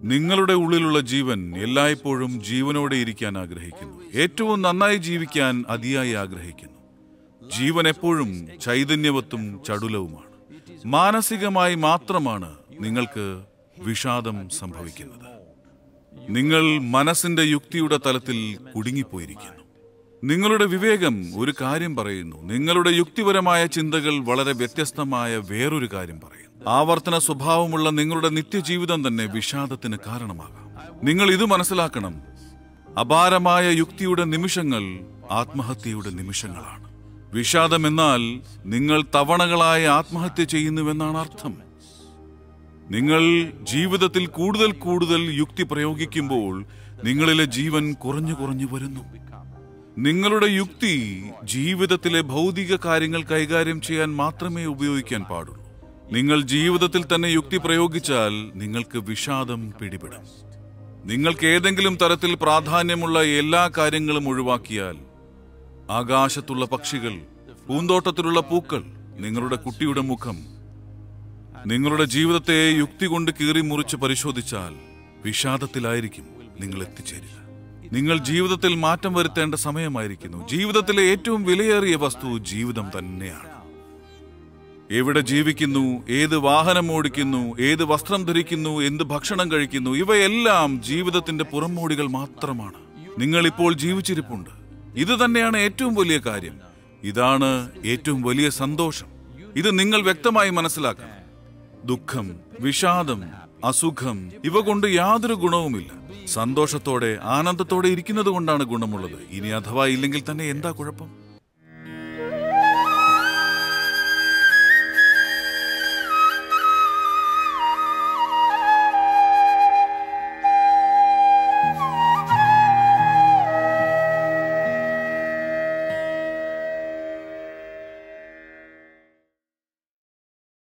നിങ്ങളുടെ ഉള്ളിലുള്ള ജീവൻ എല്ലായ്പ്പോഴും ജീവനോടെ ഇരിക്കാൻ ആഗ്രഹിക്കുന്നു. ഏറ്റവും നന്നായി ജീവിക്കാൻ അതിയായി ആഗ്രഹിക്കുന്നു. ജീവൻ എപ്പോഴും ചൈതന്യവത്തും ചടുലവുമാണ്. മാനസികമായി മാത്രമാണ് നിങ്ങൾക്ക് വിഷാദം സംഭവിക്കുന്നത്. നിങ്ങൾ മനസ്സിന്റെ യുക്തിയുടെ തലത്തിൽ കുടുങ്ങിപ്പോയിരിക്കുന്നു. നിങ്ങളുടെ വിവേകം ഒരു കാര്യം പറയുന്നു, നിങ്ങളുടെ യുക്തിപരമായ ചിന്തകൾ വളരെ വ്യത്യസ്തമായ വേറൊരു കാര്യം പറയുന്നു. ആവർത്തന സ്വഭാവമുള്ള നിങ്ങളുടെ നിത്യജീവിതം തന്നെ വിഷാദത്തിന് കാരണമാകാം. നിങ്ങൾ ഇത് മനസ്സിലാക്കണം, അപാരമായ യുക്തിയുടെ നിമിഷങ്ങൾ ആത്മഹത്യയുടെ നിമിഷങ്ങളാണ്. വിഷാദം എന്നാൽ നിങ്ങൾ തവണകളായി ആത്മഹത്യ ചെയ്യുന്നുവെന്നാണ് അർത്ഥം. നിങ്ങൾ ജീവിതത്തിൽ കൂടുതൽ കൂടുതൽ യുക്തി പ്രയോഗിക്കുമ്പോൾ നിങ്ങളിലെ ജീവൻ കുറഞ്ഞു കുറഞ്ഞു വരുന്നു. നിങ്ങളുടെ യുക്തി ജീവിതത്തിലെ ഭൗതിക കാര്യങ്ങൾ കൈകാര്യം ചെയ്യാൻ മാത്രമേ ഉപയോഗിക്കാൻ പാടുള്ളൂ. നിങ്ങൾ ജീവിതത്തിൽ തന്നെ യുക്തി പ്രയോഗിച്ചാൽ നിങ്ങൾക്ക് വിഷാദം പിടിപെടും. നിങ്ങൾക്ക് ഏതെങ്കിലും തരത്തിൽ പ്രാധാന്യമുള്ള എല്ലാ കാര്യങ്ങളും ഒഴിവാക്കിയാൽ, ആകാശത്തുള്ള പക്ഷികൾ, പൂന്തോട്ടത്തിലുള്ള പൂക്കൾ, നിങ്ങളുടെ കുട്ടിയുടെ മുഖം, നിങ്ങളുടെ ജീവിതത്തെ യുക്തി കൊണ്ട് കീറി മുറിച്ച് പരിശോധിച്ചാൽ വിഷാദത്തിലായിരിക്കും നിങ്ങൾ എത്തിച്ചേരുക. നിങ്ങൾ ജീവിതത്തിൽ മാറ്റം വരുത്തേണ്ട സമയമായിരിക്കുന്നു. ജീവിതത്തിലെ ഏറ്റവും വിലയേറിയ വസ്തു ജീവിതം തന്നെയാണ്. എവിടെ ജീവിക്കുന്നു, ഏത് വാഹനം ഓടിക്കുന്നു, ഏത് വസ്ത്രം ധരിക്കുന്നു, എന്ത് ഭക്ഷണം കഴിക്കുന്നു, ഇവയെല്ലാം ജീവിതത്തിന്റെ പുറംമോടികൾ മാത്രമാണ്. നിങ്ങൾ ഇപ്പോൾ ജീവിച്ചിരിപ്പുണ്ട്. ഇത് തന്നെയാണ് ഏറ്റവും വലിയ കാര്യം. ഇതാണ് ഏറ്റവും വലിയ സന്തോഷം. ഇത് നിങ്ങൾ വ്യക്തമായി മനസ്സിലാക്കണം. ദുഃഖം, വിഷാദം, അസുഖം ഇവ കൊണ്ട് യാതൊരു ഗുണവുമില്ല. സന്തോഷത്തോടെ ആനന്ദത്തോടെ ഇരിക്കുന്നത് കൊണ്ടാണ് ഗുണമുള്ളത്. ഇനി അഥവാ ഇല്ലെങ്കിൽ തന്നെ എന്താ കുഴപ്പം?